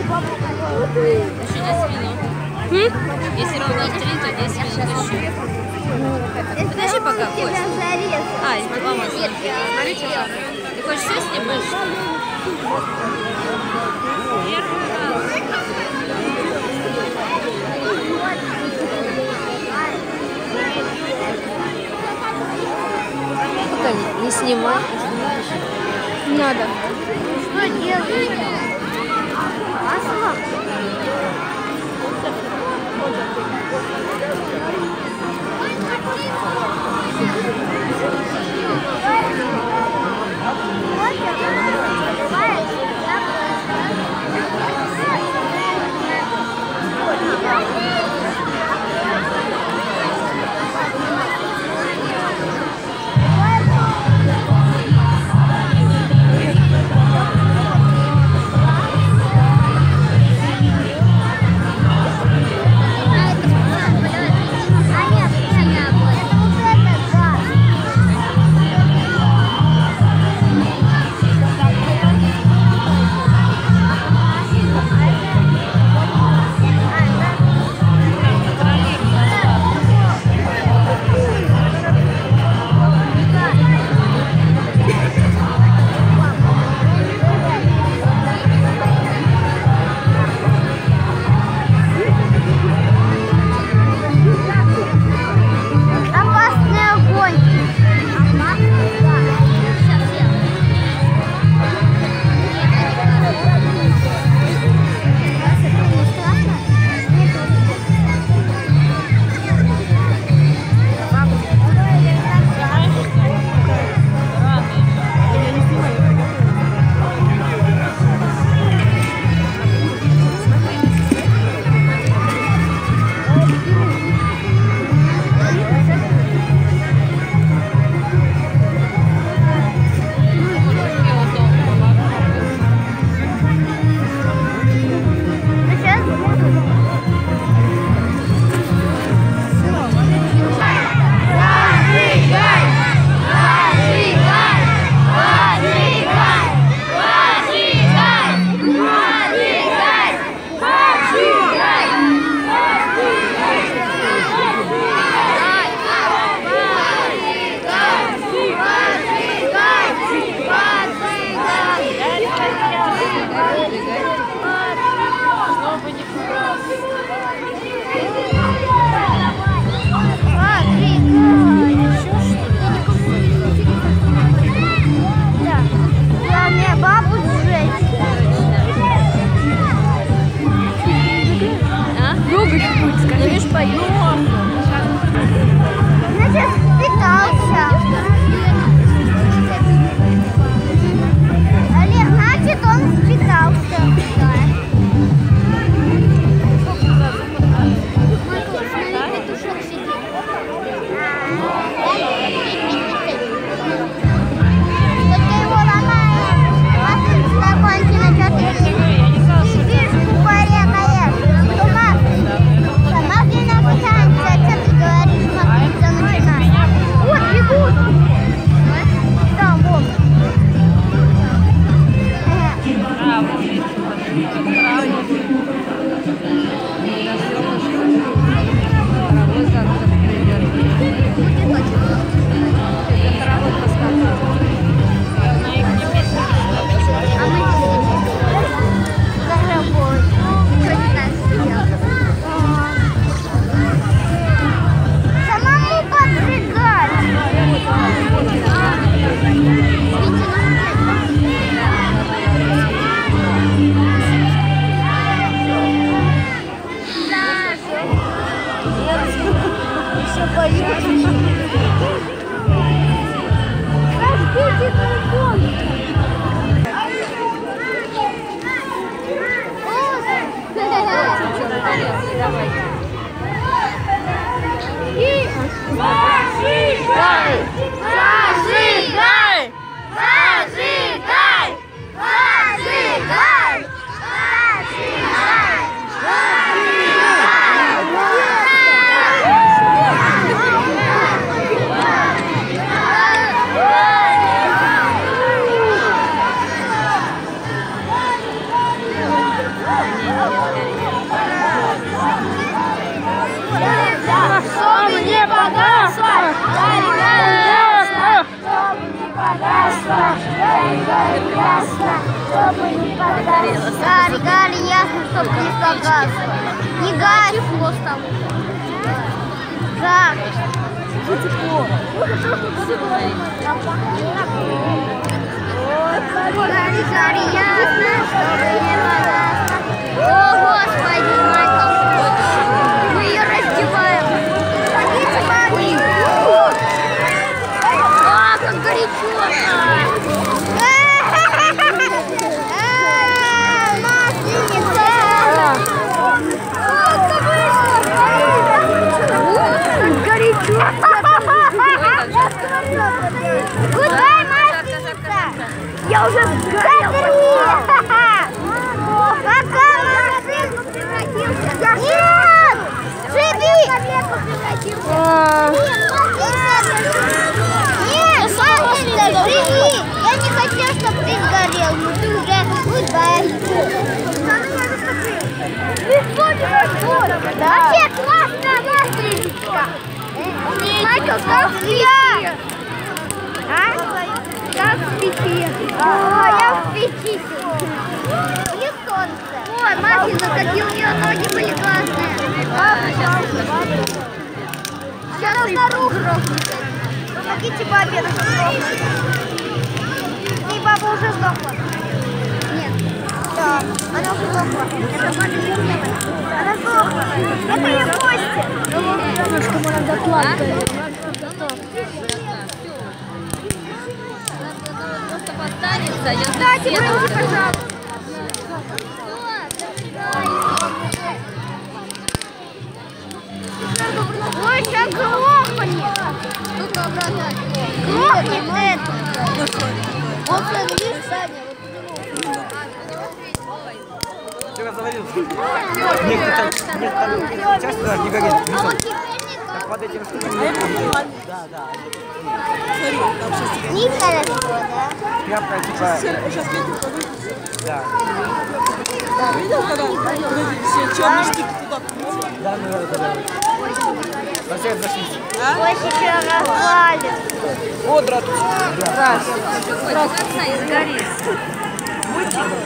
Еще 10 минут. Если ровно 3, то 10 минут еще. Подожди пока, Кость. А, мама, смотрите, ты хочешь все снимать? Не снимай. Не надо. Что делаешь? Масло? чтоб не погасла. Не гасит. Как? Гори, гори, ясно, чтобы не погасла. О, Господи, Майкл. Мы ее раздеваем. Погодите, маме. А, как горячо. Масленица. Горячо. Гудай, масленица. Я уже сгорел. Пока машинку превратился. Нет! Живи! Нет, масленица, живи! Я не хотел, чтобы ты сгорел, но ты уже гудай. Вообще классная масленица. Майкл, как в печи. А? Как в печи. О, я в печи. Или солнце. Ой, Мафина, какие у нее ноги были классные. Сейчас снаружи. Помогите бабе. И баба уже сдохла. Нет. Да, она уже сдохла. Это баба не съела. Она сдохла. Это ее кости. Чтобы она докладывала. Просто подстанется, я Кстати, выйди, пожалуйста. Ой, сейчас грохнет. Грохнет это. Вот смотри, Саня. Вчера заварил. Некоторые часто даже не горит. Так под этим штуками. Да. Нехорошо, да? Тряпка типа. Сейчас ветер подует. Да. Видел, когда все черные штуки туда полетели? Да, мы во всех зашли. Ой, сейчас развалит. Вот, драт. Здравствуйте. Как сгорит.